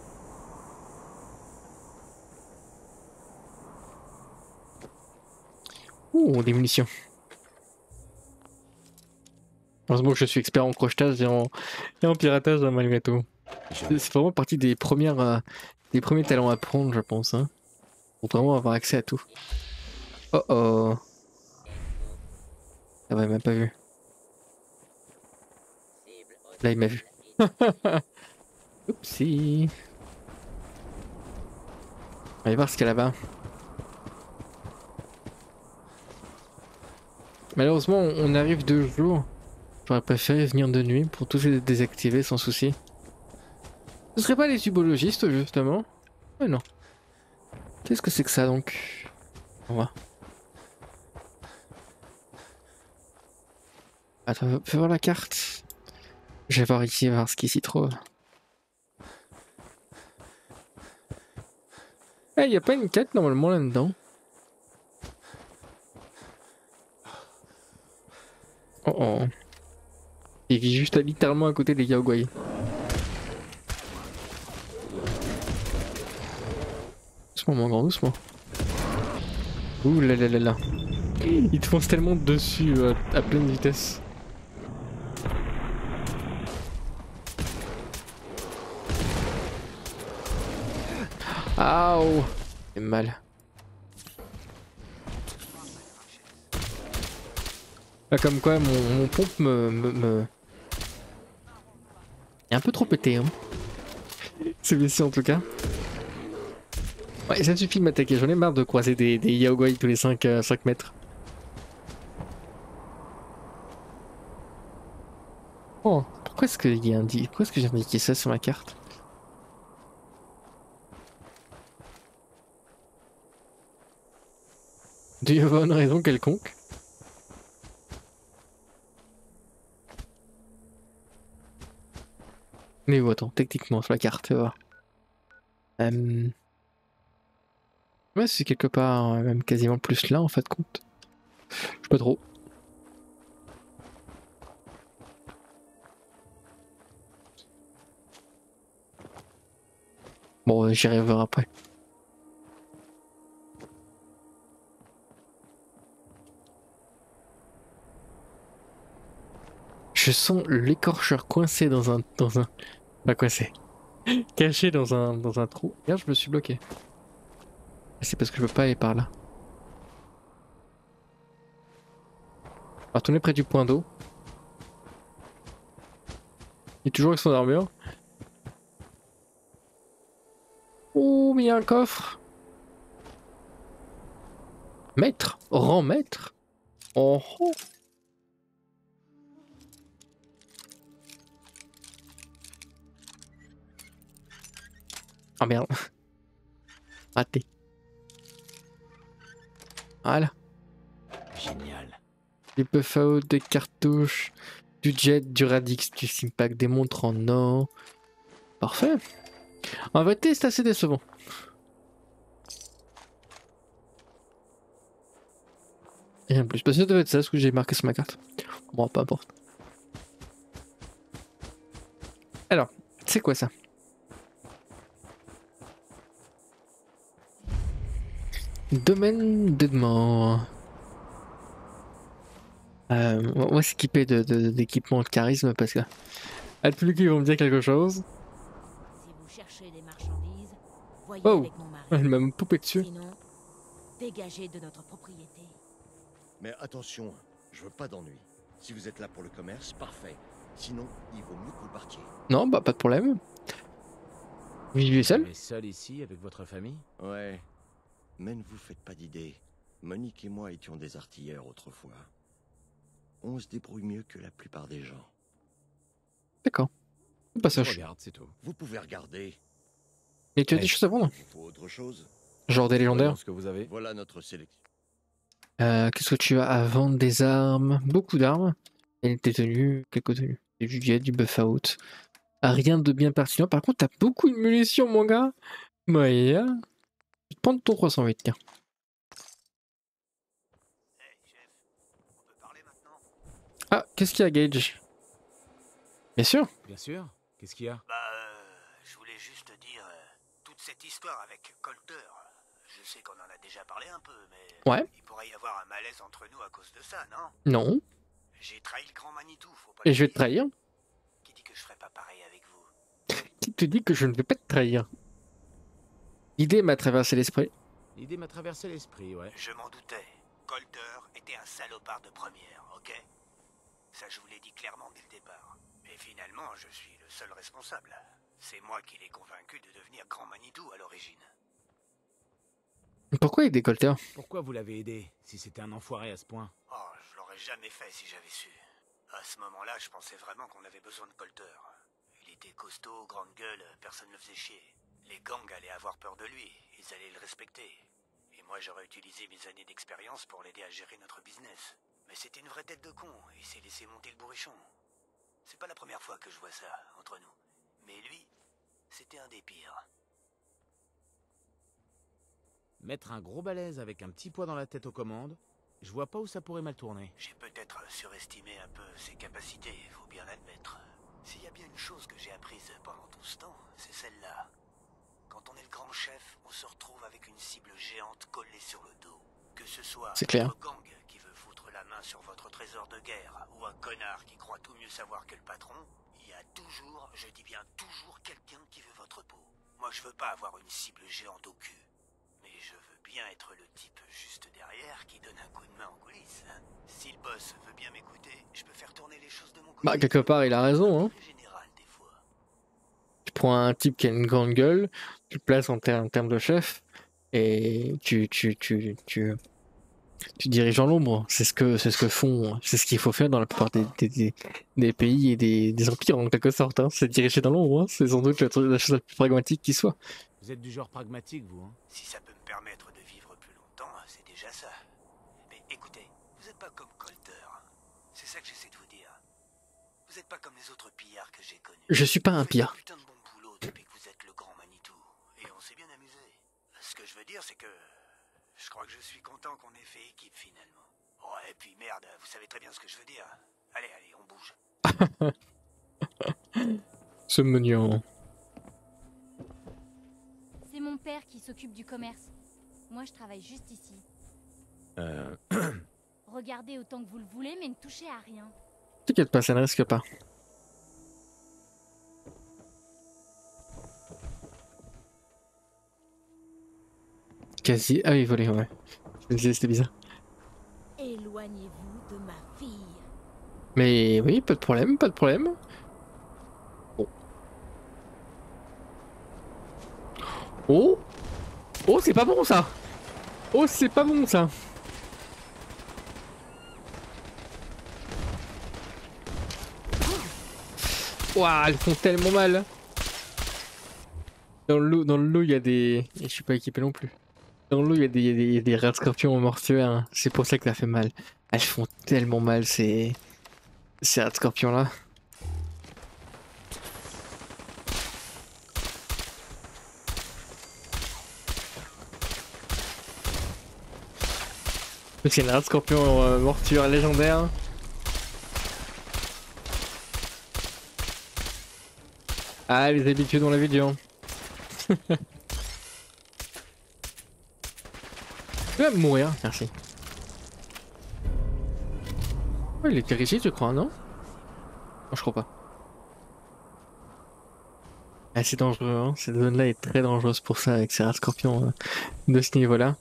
Ouh, des munitions. Heureusement que je suis expert en crochetage et en, et en piratage hein, malgré tout. Je... C'est vraiment partie des premières, euh, des premiers talents à prendre, je pense. Hein, pour vraiment avoir accès à tout. Oh oh. Ah ouais, il m'a pas vu. Là, il m'a vu. Oupsie. Allez voir ce qu'il y a là-bas. Malheureusement, on arrive deux jours. J'aurais préféré venir de nuit pour tous les désactiver sans souci. Ce serait pas les tubologistes, justement? Ouais, non. Qu'est-ce que c'est que ça, donc? On va. Attends, fais voir la carte. Je vais voir ici, voir ce qui s'y trouve. Eh, y a pas une quête normalement là-dedans? Oh oh. Il vit juste littéralement à côté des Yaoguai. Doucement, mon grand, doucement. Ouh là là là là. Ils te foncent tellement dessus euh, à pleine vitesse. Aouh. C'est mal. Là, comme quoi, mon, mon pompe me, me, me... est un peu trop pété. Hein. Celui-ci en tout cas. Ouais, ça suffit de m'attaquer. J'en ai marre de croiser des, des Yaoguai tous les cinq mètres. Oh, pourquoi est-ce que y a indi... pourquoi est-ce que j'ai indiqué ça sur ma carte? Il y avoir une raison quelconque. Mais bon, attends, techniquement sur la carte, tu vois. Euh... Ouais, c'est quelque part, euh, même quasiment plus là en fait compte. Je sais pas trop. Bon, j'y arriverai après. Je sens l'écorcheur coincé dans un... dans un... Pas coincé. Caché dans un, dans un trou. Regarde, je me suis bloqué. C'est parce que je peux pas aller par là. On va retourner près du point d'eau. Il est toujours avec son armure. Oh, mais il y a un coffre. Maître, rang maître. Oh, oh. Ah merde. Raté. Voilà. Génial. Du Buffout, des cartouches, du jet, du radix, du Stimpack, des montres en or. Parfait. En vérité, c'est assez décevant. Rien de plus. Parce que ça devait être ça, ce que j'ai marqué sur ma carte. Bon, peu importe. Alors, c'est quoi ça? Domaine d'Edmond. Euh, on va s'équiper de, de, d'équipements de charisme parce que à plus qu'ils vont me dire quelque chose. Si vous cherchez des marchandises, voyez Oh, avec mon mari. elle m'a poupé dessus. Sinon, dégagez de notre propriété. Mais attention, je veux pas d'ennui. Si vous êtes là pour le commerce, parfait. Sinon, il vaut mieux que vous partiez. Non, bah pas de problème. Vous vivez seul? Vous êtes seul ici avec votre famille? Ouais. Mais ne vous faites pas d'idées. Monique et moi étions des artilleurs autrefois. On se débrouille mieux que la plupart des gens. D'accord. Je Passage. regarde, c'est tout. Vous pouvez regarder. Et tu as Eh. des choses à vendre? Il vous faut autre chose. Genre des légendaires? Voyons ce que vous avez. Voilà notre sélection. Euh, qu'est-ce que tu as à vendre? Des armes, beaucoup d'armes, et des tenues, quelques tenues. Du jet, du Buffout. Ah, rien de bien pertinent. Par contre, t'as beaucoup de munitions, mon gars. Ouais. Je vais te prendre ton trois cent huit, tiens. Hey, chef, on peut parler maintenant? Ah, qu'est-ce qu'il y a, Gage? Bien sûr. Bien sûr. Qu'est-ce qu'il y a? Bah, euh, je voulais juste dire, euh, toute cette histoire avec Colter, je sais qu'on en a déjà parlé un peu, mais Ouais. il pourrait y avoir un malaise entre nous à cause de ça, non? Non. J'ai trahi le grand Manitou, faut pas Et le je vais te dire. trahir. Qui dit que je ferais pas pareil avec vous? Qui te dit que je ne vais pas te trahir? L'idée m'a traversé l'esprit. L'idée m'a traversé l'esprit, ouais. Je m'en doutais. Colter était un salopard de première, ok? Ça, je vous l'ai dit clairement dès le départ. Et finalement, je suis le seul responsable. C'est moi qui l'ai convaincu de devenir grand Manitou à l'origine. Pourquoi il décolle? Pourquoi vous l'avez aidé, si c'était un enfoiré à ce point? Oh, je l'aurais jamais fait si j'avais su. À ce moment-là, je pensais vraiment qu'on avait besoin de Colter. Il était costaud, grande gueule, personne ne le faisait chier. Les gangs allaient avoir peur de lui, ils allaient le respecter. Et moi, j'aurais utilisé mes années d'expérience pour l'aider à gérer notre business. Mais c'était une vraie tête de con, il s'est laissé monter le bourrichon. C'est pas la première fois que je vois ça, entre nous. Mais lui, c'était un des pires. Mettre un gros balèze avec un petit poids dans la tête aux commandes, je vois pas où ça pourrait mal tourner. J'ai peut-être surestimé un peu ses capacités, faut bien l'admettre. S'il y a bien une chose que j'ai apprise pendant tout ce temps, c'est celle-là. Quand on est le grand chef, on se retrouve avec une cible géante collée sur le dos. Que ce soit C'est clair. votre gang qui veut foutre la main sur votre trésor de guerre, ou un connard qui croit tout mieux savoir que le patron, il y a toujours, je dis bien toujours, quelqu'un qui veut votre peau. Moi, je veux pas avoir une cible géante au cul. Mais je veux bien être le type juste derrière qui donne un coup de main en coulisses. Si le boss veut bien m'écouter, je peux faire tourner les choses de mon côté. Bah, quelque part, il a raison, hein. Très général, des fois. Tu prends un type qui a une grande gueule, tu le places en, ter- en termes de chef, et tu, tu, tu, tu, tu diriges en l'ombre. C'est ce que, c'est ce que font, c'est ce qu'il faut faire dans la plupart des, des, des, des pays et des, des empires, en quelque sorte. Hein. C'est diriger dans l'ombre. Hein. C'est sans doute la, la chose la plus pragmatique qui soit. Vous êtes du genre pragmatique, vous, hein? Si ça peut me permettre de vivre plus longtemps, c'est déjà ça. Mais écoutez, vous n'êtes pas comme Colter. C'est ça que j'essaie de vous dire. Vous n'êtes pas comme les autres pillards que j'ai connus. Je suis pas un Vous faites pillard. putain de bon boulot depuis que vous êtes le grand Manitou. Et on s'est bien amusé. Ce que je veux dire, c'est que je crois que je suis content qu'on ait fait équipe finalement. Oh, et puis merde, vous savez très bien ce que je veux dire. Allez, allez, on bouge. Ce mignon. C'est mon père qui s'occupe du commerce. Moi, je travaille juste ici. Euh, Regardez autant que vous le voulez, mais ne touchez à rien. T'inquiète pas, ça ne risque pas. Quasi. Ah oui, volé, ouais. Je me disais, c'était bizarre. Éloignez-vous de ma fille. Mais oui, pas de problème, pas de problème. Bon. Oh Oh, c'est pas bon ça. Oh, c'est pas bon ça. Ouah, elles font tellement mal. Dans le lot, dans le lot, il y a des... Et je suis pas équipé non plus. Dans le lot, il y a des, il y a des, il y a des rats de scorpions en mortuaire. Hein. C'est pour ça que ça fait mal. Elles font tellement mal, ces... Ces rats de scorpions là. C'est une rat de scorpion euh, mortuaire légendaire. Ah, les habitués dans la vidéo. Tu vas mourir, merci. Oh, il était ici, tu crois, non? Non, je crois pas. Ah, c'est dangereux, hein. Cette zone-là est très dangereuse pour ça, avec ces rats de scorpions euh, de ce niveau-là.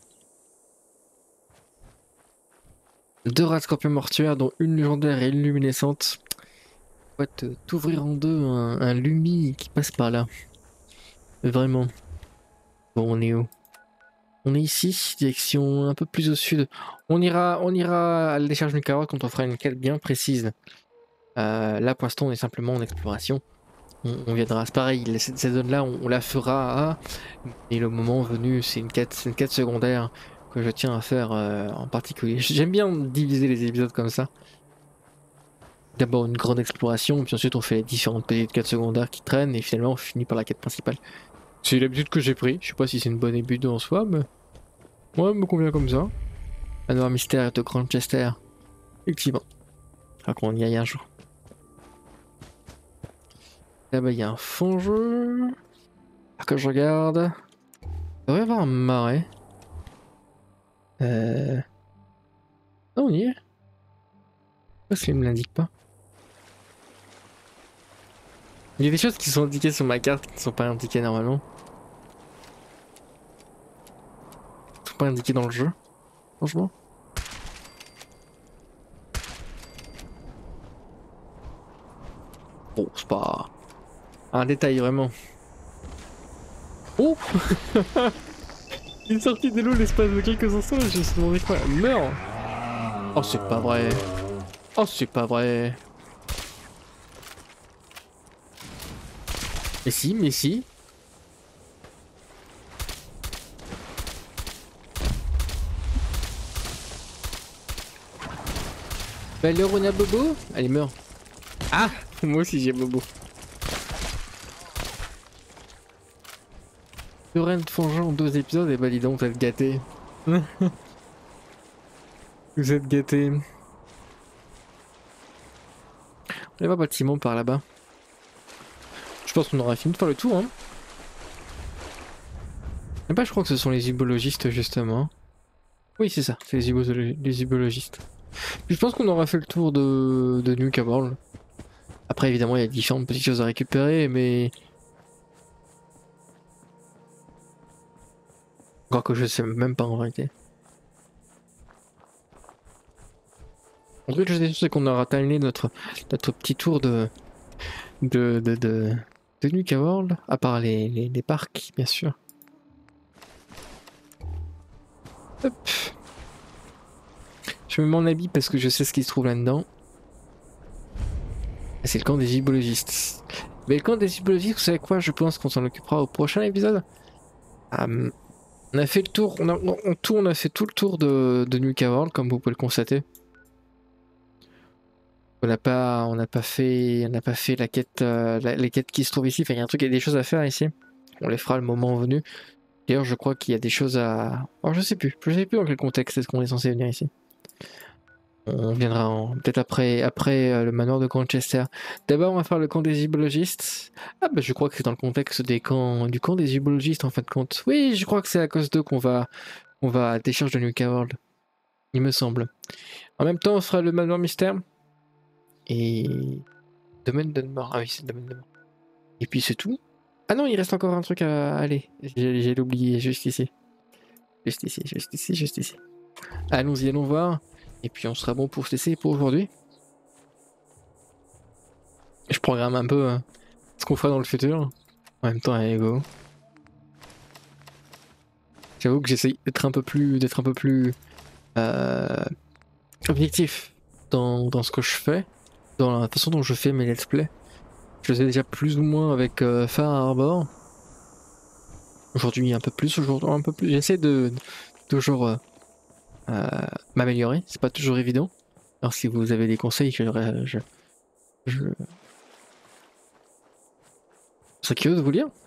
Deux rats de scorpions mortuaires, dont une légendaire et une luminescente. On va t'ouvrir en deux un, un lumi qui passe par là. Vraiment. Bon, on est où? On est ici, direction un peu plus au sud. On ira, on ira à la décharge du carotte quand on fera une quête bien précise. Euh, là, pour l'instant, on est simplement en exploration. On, on viendra, c'est pareil, cette, cette zone-là, on, on la fera. À, et le moment venu, c'est une quête, c'est une quête secondaire que je tiens à faire euh, en particulier. J'aime bien diviser les épisodes comme ça. D'abord une grande exploration, puis ensuite on fait les différentes petites quêtes secondaires qui traînent, et finalement on finit par la quête principale. C'est l'habitude que j'ai pris, je sais pas si c'est une bonne habitude en soi, mais moi, elle me convient comme ça. Manoir mystère de Grantchester. Effectivement. Faudra qu'on y aille un jour. Là-bas, il y a un fond-jeu. Que je regarde. Il devrait y avoir un marais. Euh... Non, on y est. Pourquoi ça ne me l'indique pas? Il y a des choses qui sont indiquées sur ma carte qui ne sont pas indiquées normalement. Ils sont pas indiquées dans le jeu, franchement. Bon, c'est pas un détail vraiment. Oh. Il est sorti de l'eau l'espace de quelques instants et je me suis demandé quoi. Meurs. Oh, c'est pas vrai. Oh, c'est pas vrai. Mais si, mais si. Bah alors on a Bobo. Allez, meurs. Ah, moi aussi j'ai Bobo. Lorraine Fongeant en deux épisodes, et bah dis donc, vous êtes gâtés. Vous êtes gâtés. On va bâtiment par là-bas. Je pense qu'on aura fini de faire le tour, hein. Et bah je crois que ce sont les ibologistes justement. Oui c'est ça, c'est les, ibo les ibologistes. Puis je pense qu'on aura fait le tour de, de New Caborl. Après évidemment il y a différentes petites choses à récupérer mais... Encore que je sais même pas en vérité. En tout cas je sais c'est qu'on aura terminé notre, notre petit tour de... de... de... de... de New Caborl, à part les, les, les parcs bien sûr. Hop. Je mets mon habit parce que je sais ce qui se trouve là-dedans. C'est le camp des ibologistes. Mais le camp des ibologistes, vous savez quoi? Je pense qu'on s'en occupera au prochain épisode. Um, on a fait le tour, on a, on, on, tout, on a fait tout le tour de, de New Caborl, comme vous pouvez le constater. On n'a pas, on n'a pas fait, on n'a pas fait la quête, euh, la, les quêtes qui se trouvent ici. Enfin, il y a un truc, il y a des choses à faire ici. On les fera le moment venu. D'ailleurs, je crois qu'il y a des choses à... Oh, je sais plus. Je sais plus dans quel contexte est-ce qu'on est censé venir ici. On viendra peut-être après, après euh, le manoir de Grantchester. D'abord, on va faire le camp des ibologistes. Ah bah je crois que c'est dans le contexte des camps, du camp des ibologistes en fin de compte. Oui, je crois que c'est à cause d'eux qu'on va, on va à décharge de New Caborl. Il me semble. En même temps, on fera le manoir mystère. Et... Domaine de mort. Ah oui, c'est le domaine de mort. Et puis c'est tout. Ah non, il reste encore un truc à aller. J'ai oublié, juste ici. Juste ici, juste ici, juste ici. Allons-y, allons voir. Et puis on sera bon pour se laisser pour aujourd'hui. Je programme un peu hein, ce qu'on fera dans le futur. En même temps, allez go. J'avoue que j'essaye d'être un peu plus, d'être un peu plus euh, objectif dans, dans ce que je fais, dans la façon dont je fais mes let's play. Je le sais déjà plus ou moins avec euh, Far Harbor. Aujourd'hui un peu plus, aujourd'hui un peu plus. J'essaie de toujours euh, euh, m'améliorer, c'est pas toujours évident. Alors si vous avez des conseils, je, je, je... je serais curieux de vous lire.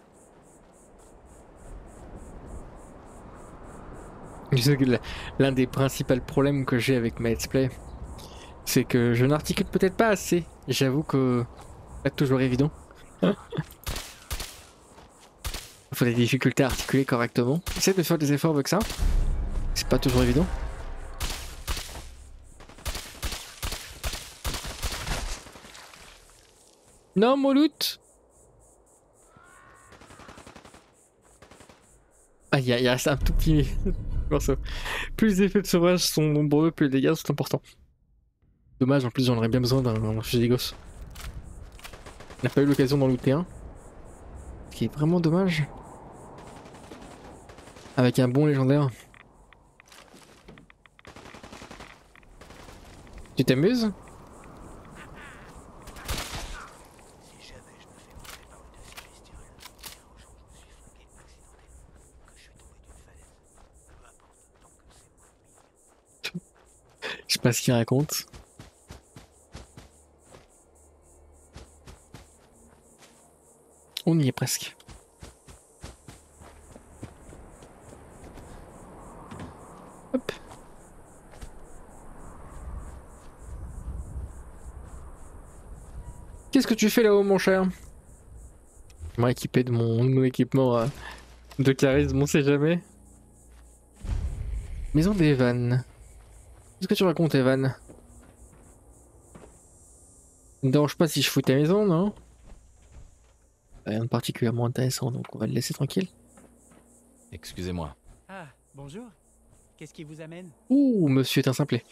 Je sais que l'un des principaux problèmes que j'ai avec ma let's play, c'est que je n'articule peut-être pas assez. J'avoue que c'est pas toujours évident. Il faut des difficultés à articuler correctement. J'essaie de faire des efforts avec ça. C'est pas toujours évident. Non, mon loot. Ah, il y, y a un tout petit morceau. Plus les effets de sauvage sont nombreux, plus les dégâts sont importants. Dommage, en plus j'en aurais bien besoin d'un fusil des gosses. On n'a pas eu l'occasion d'en looter un. Ce qui est vraiment dommage. Avec un bon légendaire. Tu t'amuses? Je sais pas ce qu'il raconte. On y est presque. Hop. Qu'est-ce que tu fais là-haut, mon cher? Je m'ai équipé de mon, de mon équipement euh, de charisme, on sait jamais. Maison d'Evan. Qu'est-ce que tu racontes, Evan? Ça ne dérange pas si je fous ta maison, non? Rien de particulièrement intéressant, donc on va le laisser tranquille. Excusez-moi. Ah, bonjour. Qu'est-ce qui vous amène? Ouh, monsieur est un simplet.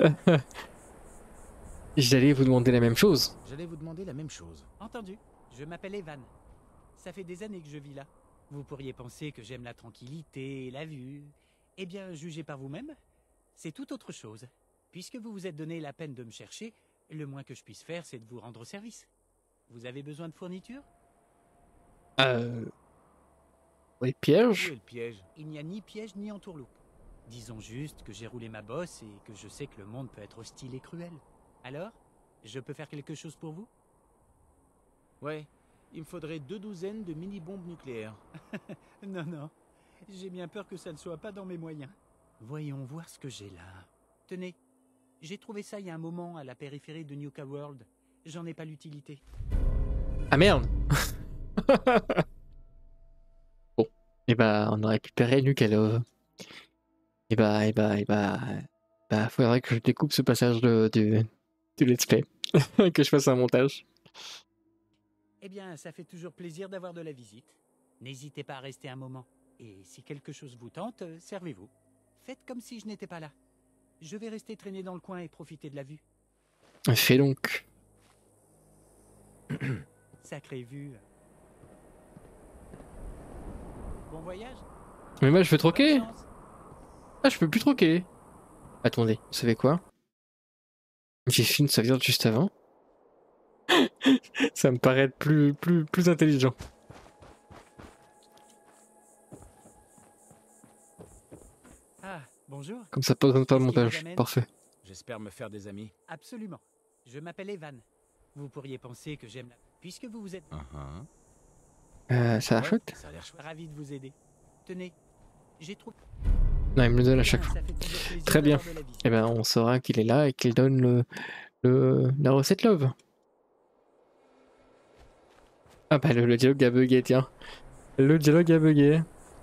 J'allais vous demander la même chose. J'allais vous demander la même chose. Entendu. Je m'appelle Evan. Ça fait des années que je vis là. Vous pourriez penser que j'aime la tranquillité, la vue. Eh bien, jugez par vous-même. C'est tout autre chose. Puisque vous vous êtes donné la peine de me chercher, le moins que je puisse faire, c'est de vous rendre service. Vous avez besoin de fournitures? Euh... Oui, Où piège. est le piège? Il n'y a ni piège ni entourloupe. Disons juste que j'ai roulé ma bosse et que je sais que le monde peut être hostile et cruel. Alors, je peux faire quelque chose pour vous? Ouais, il me faudrait deux douzaines de mini-bombes nucléaires. Non, non. J'ai bien peur que ça ne soit pas dans mes moyens. Voyons voir ce que j'ai là. Tenez, j'ai trouvé ça il y a un moment à la périphérie de Nuka World. J'en ai pas l'utilité. Ah merde. Bon, et bah on a récupéré Nuka Love. Et bah, et bah, et bah... Bah, faudrait que je découpe ce passage de, du, du let's play. Que je fasse un montage. Eh bien, ça fait toujours plaisir d'avoir de la visite. N'hésitez pas à rester un moment. Et si quelque chose vous tente, servez-vous. Faites comme si je n'étais pas là. Je vais rester traîner dans le coin et profiter de la vue. Fais donc. Sacrée vue. Bon voyage. Mais moi je veux troquer. Bonne chance. Ah, je peux plus troquer. Attendez, vous savez quoi? J'ai fait une sauvegarde juste avant. Ça me paraît être plus, plus, plus intelligent. Ah, bonjour. Comme ça, pas besoin de faire le Qu'est-ce qui vous montage. amène? Parfait. J'espère me faire des amis. Absolument. Je m'appelle Evan. Vous pourriez penser que j'aime la... Puisque vous vous êtes... Uh-huh. Euh, ça a l'air Ouais, chouette. ça a l'air chouette. Ravi de vous aider. Tenez, j'ai trouvé... Non, il me le donne à Bien, chaque fois. ça fait toujours plaisir Très bien. d'avoir de la visite. Et ben, on saura qu'il est là et qu'il donne le, le, la recette love. Ah bah, le, le dialogue a bugué, tiens. Le dialogue a bugué.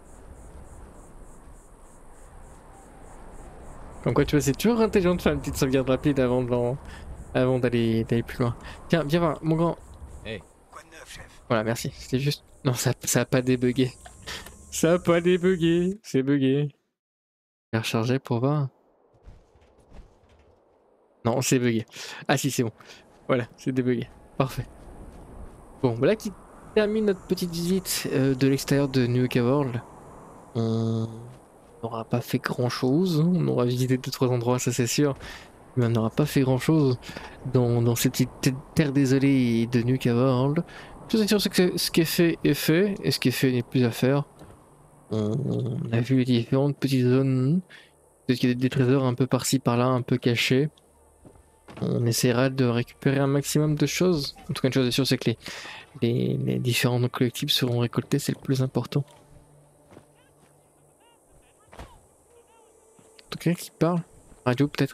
Comme quoi, tu vois, c'est toujours intelligent de faire une petite sauvegarde rapide avant de- avant d'aller d'aller plus loin. Tiens, viens voir, mon grand. Quoi de neuf, chef? Voilà, merci. C'était juste... Non, ça, ça a pas débugué. Ça a pas débugué. C'est bugué. Je vais recharger pour voir. Non, c'est bugué. Ah si, c'est bon. Voilà, c'est débugué. Parfait. Bon, voilà qui termine notre petite visite euh, de l'extérieur de Nuka World. On n'aura pas fait grand chose. On aura visité deux trois endroits, ça c'est sûr. Mais on n'aura pas fait grand chose dans, dans cette petite terre désolée de Nuka World. Tout c'est sûr, c'est que ce qui est fait est fait, et ce qui est fait n'est plus à faire. On a vu les différentes petites zones. Peut-être qu'il y a des trésors un peu par-ci par-là, un peu cachés. On essaiera de récupérer un maximum de choses. En tout cas, une chose est sûre, c'est que les, les, les différents collectibles seront récoltés, c'est le plus important. En tout cas, qui parle? Radio peut-être?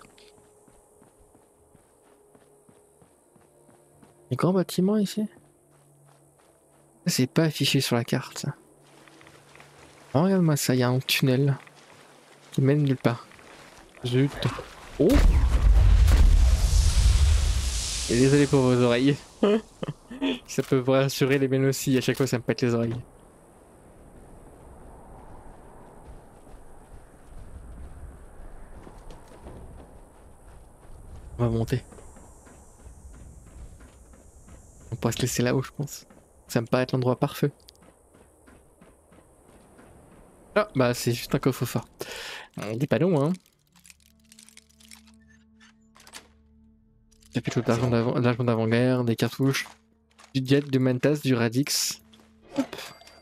Les grands bâtiments ici? C'est pas affiché sur la carte, ça. Oh, regarde-moi ça, il y a un tunnel qui mène nulle part. Zut. Oh! Et désolé pour vos oreilles. Ça peut vous rassurer, les miennes aussi, à chaque fois ça me pète les oreilles. On va monter. On pourra se laisser là-haut, je pense. Ça me paraît être l'endroit parfait. Ah, bah c'est juste un coffre-fort. Il est pas long, hein. Capitule d'argent d'avant- d'argent d'avant-guerre, des cartouches, du jet, du mantas, du radix. Hop.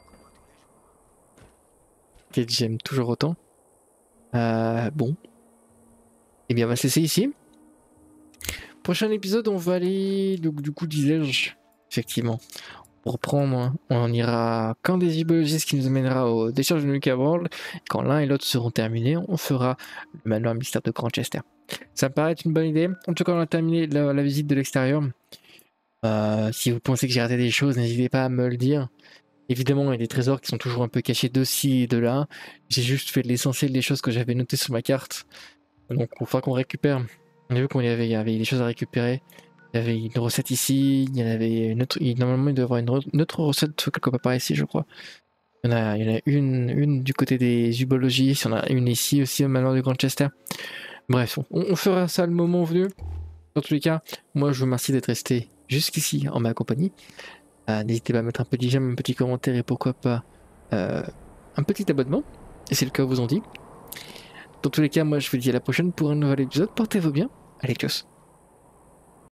Ok, j'aime toujours autant. Euh, bon. Et bien, on va se laisser ici. Prochain épisode, on va aller, donc du coup, disais-je, effectivement, pour reprendre, hein, on ira quand des ibologistes qui nous amènera aux décharges de Nuka World. Quand l'un et l'autre seront terminés, on fera le manoir mystère de Grantchester. Ça me paraît être une bonne idée. En tout cas, on a terminé la, la visite de l'extérieur. Euh, si vous pensez que j'ai raté des choses, n'hésitez pas à me le dire. Évidemment, il y a des trésors qui sont toujours un peu cachés de ci et de là. J'ai juste fait l'essentiel des choses que j'avais notées sur ma carte. Donc, il faudra qu'on récupère. On a vu qu'il y avait, il y avait des choses à récupérer. Il y avait une recette ici. Il y en avait une autre. il- Normalement, il doit y avoir une, re- une autre recette quelque part par ici, je crois. Il y en a, il y en a une, une du côté des ubologistes. Il y en a une ici aussi au manoir de Grantchester. Bref, on, on fera ça le moment venu. Dans tous les cas, moi je vous remercie d'être resté jusqu'ici en ma compagnie. Euh, N'hésitez pas à mettre un petit j'aime, un petit commentaire et pourquoi pas euh, un petit abonnement. Et c'est le cas, vous en dit. Dans tous les cas, moi je vous dis à la prochaine pour un nouvel épisode. Portez-vous bien. Allez, tchuss.